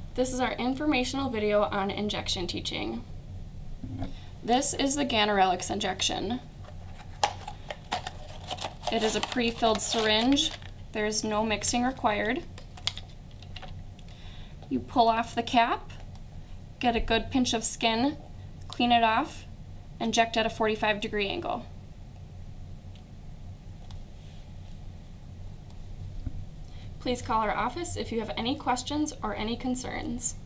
This is our informational video on injection teaching. This is the Ganirelix injection. It is a pre-filled syringe. There's no mixing required. You pull off the cap, get a good pinch of skin, clean it off, inject at a 45-degree angle. Please call our office if you have any questions or any concerns.